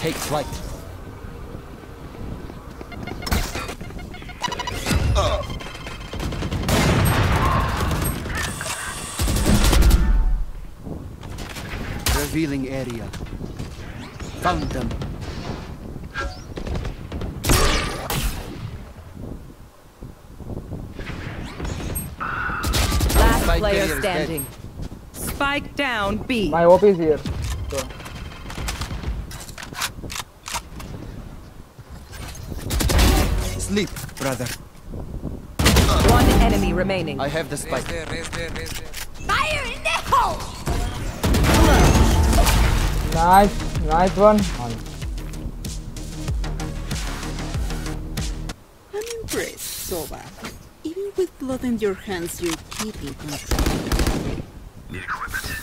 take flight. Revealing area. Found them. Last Spike player carrier is standing. Spike down B. My OP is here. So, Sleep, brother. One enemy remaining. I have the spike. Raise there. Fire in the hole! nice one. Nice. I'm impressed, Sova. Even with blood in your hands, you're keeping control. Need equipment.